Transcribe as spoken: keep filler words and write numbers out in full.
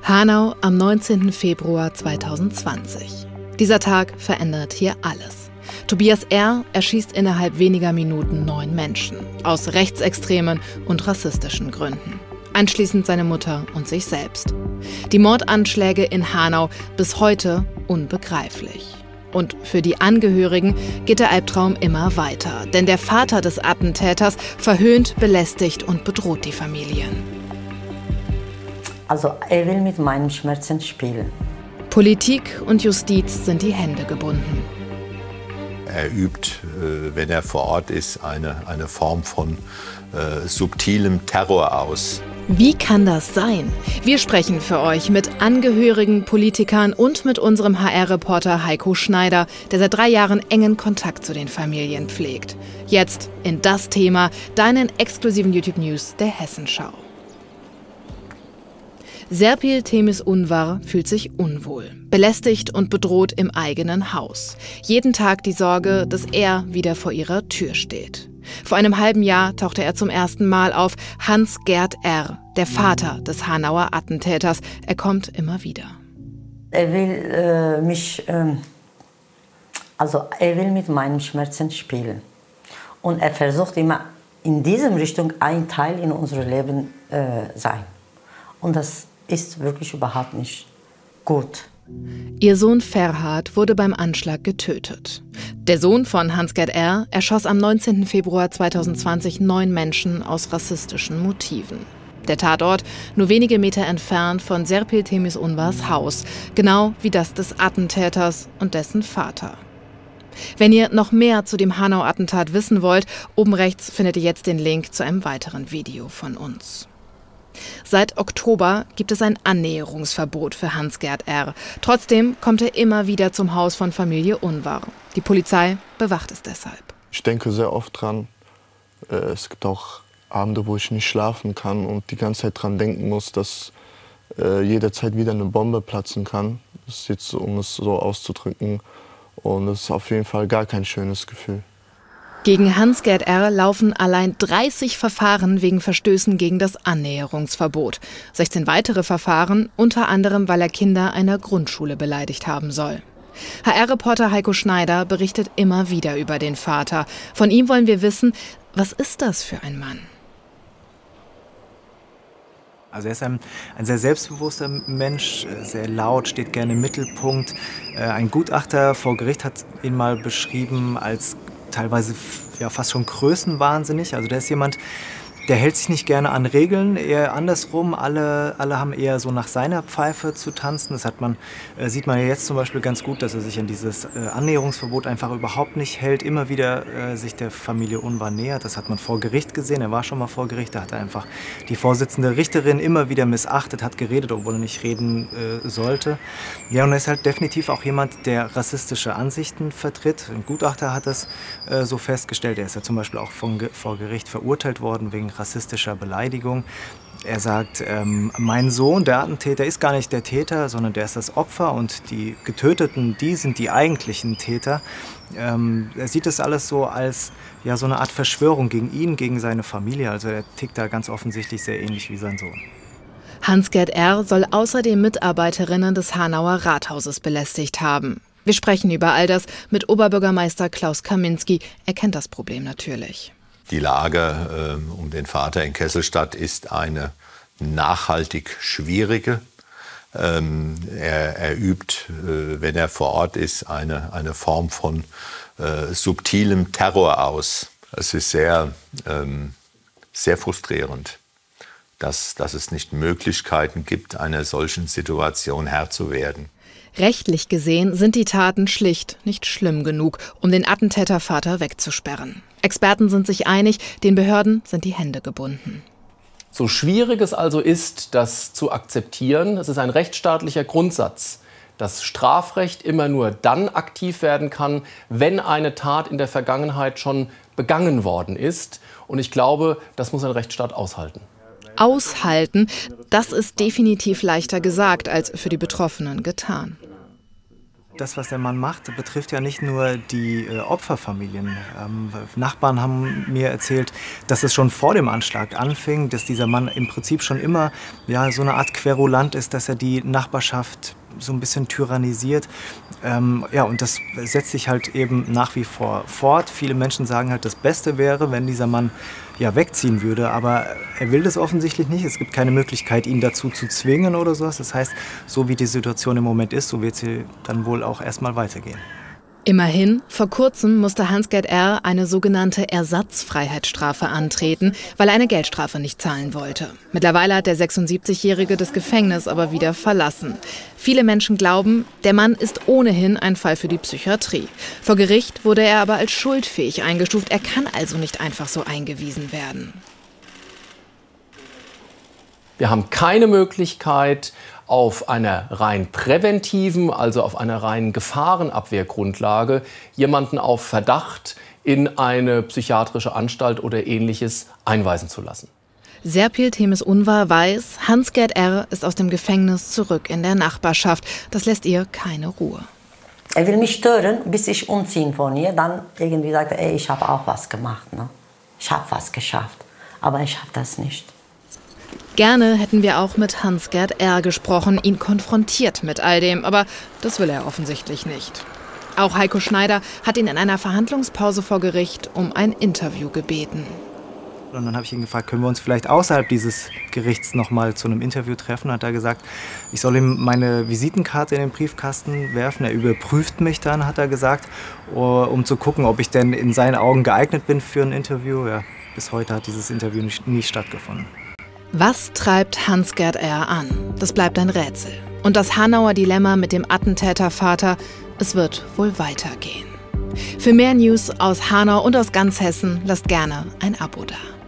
Hanau am neunzehnten Februar zweitausendzwanzig. Dieser Tag verändert hier alles. Tobias R. erschießt innerhalb weniger Minuten neun Menschen. Aus rechtsextremen und rassistischen Gründen. Einschließend seine Mutter und sich selbst. Die Mordanschläge in Hanau bis heute unbegreiflich. Und für die Angehörigen geht der Albtraum immer weiter. Denn der Vater des Attentäters verhöhnt, belästigt und bedroht die Familien. Also er will mit meinen Schmerzen spielen. Politik und Justiz sind die Hände gebunden. Er übt, wenn er vor Ort ist, eine, eine Form von äh, subtilem Terror aus. Wie kann das sein? Wir sprechen für euch mit Angehörigen, Politikern und mit unserem H R-Reporter Heiko Schneider, der seit drei Jahren engen Kontakt zu den Familien pflegt. Jetzt in das Thema, deinen exklusiven YouTube-News der Hessenschau. Serpil Temiz Unvar fühlt sich unwohl, belästigt und bedroht im eigenen Haus. Jeden Tag die Sorge, dass er wieder vor ihrer Tür steht. Vor einem halben Jahr tauchte er zum ersten Mal auf, Hans-Gert R., der Vater des Hanauer Attentäters. Er kommt immer wieder. Er will äh, mich, äh, also er will mit meinen Schmerzen spielen. Und er versucht immer in diese Richtung ein Teil in unserem Leben äh, sein. Und das ist wirklich überhaupt nicht gut. Ihr Sohn Ferhat wurde beim Anschlag getötet. Der Sohn von Hans-Gert R. erschoss am neunzehnten Februar zweitausendzwanzig neun Menschen aus rassistischen Motiven. Der Tatort nur wenige Meter entfernt von Serpil Temiz Unvars Haus, genau wie das des Attentäters und dessen Vater. Wenn ihr noch mehr zu dem Hanau-Attentat wissen wollt, oben rechts findet ihr jetzt den Link zu einem weiteren Video von uns. Seit Oktober gibt es ein Annäherungsverbot für Hans-Gert R. Trotzdem kommt er immer wieder zum Haus von Familie Unvar. Die Polizei bewacht es deshalb. Ich denke sehr oft dran. Es gibt auch Abende, wo ich nicht schlafen kann und die ganze Zeit dran denken muss, dass jederzeit wieder eine Bombe platzen kann. Das ist jetzt, um es so auszudrücken. Und das ist auf jeden Fall gar kein schönes Gefühl. Gegen Hans-Gert R. laufen allein dreißig Verfahren wegen Verstößen gegen das Annäherungsverbot. sechzehn weitere Verfahren, unter anderem, weil er Kinder einer Grundschule beleidigt haben soll. H R-Reporter Heiko Schneider berichtet immer wieder über den Vater. Von ihm wollen wir wissen, was ist das für ein Mann? Also er ist ein, ein sehr selbstbewusster Mensch, sehr laut, steht gerne im Mittelpunkt. Ein Gutachter vor Gericht hat ihn mal beschrieben als teilweise ja, fast schon größenwahnsinnig. Also der ist jemand, der hält sich nicht gerne an Regeln, eher andersrum. Alle, alle haben eher so nach seiner Pfeife zu tanzen. Das hat man, äh, sieht man ja jetzt zum Beispiel ganz gut, dass er sich an dieses äh, Annäherungsverbot einfach überhaupt nicht hält. Immer wieder äh, sich der Familie Unvar nähert. Das hat man vor Gericht gesehen. Er war schon mal vor Gericht. Da hat er einfach die Vorsitzende Richterin immer wieder missachtet, hat geredet, obwohl er nicht reden äh, sollte. Ja, und er ist halt definitiv auch jemand, der rassistische Ansichten vertritt. Ein Gutachter hat das äh, so festgestellt. Er ist ja zum Beispiel auch von, vor Gericht verurteilt worden wegen rassistischer Beleidigung. Er sagt, ähm, mein Sohn, der Attentäter, ist gar nicht der Täter, sondern der ist das Opfer und die Getöteten, die sind die eigentlichen Täter. Ähm, er sieht das alles so als ja, so eine Art Verschwörung gegen ihn, gegen seine Familie. Also er tickt da ganz offensichtlich sehr ähnlich wie sein Sohn. Hans-Gert R. soll außerdem Mitarbeiterinnen des Hanauer Rathauses belästigt haben. Wir sprechen über all das mit Oberbürgermeister Klaus Kaminski. Er kennt das Problem natürlich. Die Lage äh, um den Vater in Kesselstadt ist eine nachhaltig schwierige. Ähm, er, er übt, äh, wenn er vor Ort ist, eine, eine Form von äh, subtilem Terror aus. Es ist sehr, ähm, sehr frustrierend, dass, dass es nicht Möglichkeiten gibt, einer solchen Situation Herr zu werden. Rechtlich gesehen sind die Taten schlicht nicht schlimm genug, um den Attentätervater wegzusperren. Experten sind sich einig, den Behörden sind die Hände gebunden. So schwierig es also ist, das zu akzeptieren, es ist ein rechtsstaatlicher Grundsatz, dass Strafrecht immer nur dann aktiv werden kann, wenn eine Tat in der Vergangenheit schon begangen worden ist. Und ich glaube, das muss ein Rechtsstaat aushalten. Aushalten, das ist definitiv leichter gesagt als für die Betroffenen getan. das, was der Mann macht, betrifft ja nicht nur die äh, Opferfamilien. Ähm, Nachbarn haben mir erzählt, dass es schon vor dem Anschlag anfing, dass dieser Mann im Prinzip schon immer ja, so eine Art Querulant ist, dass er die Nachbarschaft so ein bisschen tyrannisiert. Ähm, ja, und das setzt sich halt eben nach wie vor fort. Viele Menschen sagen halt, das Beste wäre, wenn dieser Mann ja, wegziehen würde, aber er will das offensichtlich nicht. Es gibt keine Möglichkeit, ihn dazu zu zwingen oder sowas. Das heißt, so wie die Situation im Moment ist, so wird sie dann wohl auch erstmal weitergehen. Immerhin, vor kurzem musste Hans-Gert R. eine sogenannte Ersatzfreiheitsstrafe antreten, weil er eine Geldstrafe nicht zahlen wollte. Mittlerweile hat der sechsundsiebzigjährige das Gefängnis aber wieder verlassen. Viele Menschen glauben, der Mann ist ohnehin ein Fall für die Psychiatrie. Vor Gericht wurde er aber als schuldfähig eingestuft. Er kann also nicht einfach so eingewiesen werden. Wir haben keine Möglichkeit, auf einer rein präventiven, also auf einer reinen Gefahrenabwehrgrundlage, jemanden auf Verdacht in eine psychiatrische Anstalt oder Ähnliches einweisen zu lassen. Serpil Temes-Unvar weiß, Hans-Gert R. ist aus dem Gefängnis zurück in der Nachbarschaft. Das lässt ihr keine Ruhe. Er will mich stören, bis ich umziehen von hier. Dann irgendwie sagt er, ey, ich habe auch was gemacht. Ne? Ich habe was geschafft, aber ich habe das nicht. Gerne hätten wir auch mit Hans-Gert R. gesprochen, ihn konfrontiert mit all dem, aber das will er offensichtlich nicht. Auch Heiko Schneider hat ihn in einer Verhandlungspause vor Gericht um ein Interview gebeten. Und dann habe ich ihn gefragt, können wir uns vielleicht außerhalb dieses Gerichts noch mal zu einem Interview treffen? Hat er gesagt, ich soll ihm meine Visitenkarte in den Briefkasten werfen. Er überprüft mich dann, hat er gesagt, um zu gucken, ob ich denn in seinen Augen geeignet bin für ein Interview. Ja, bis heute hat dieses Interview nicht, nie stattgefunden. Was treibt Hans-Gert R. an? Das bleibt ein Rätsel. Und das Hanauer Dilemma mit dem Attentätervater, es wird wohl weitergehen. Für mehr News aus Hanau und aus ganz Hessen lasst gerne ein Abo da.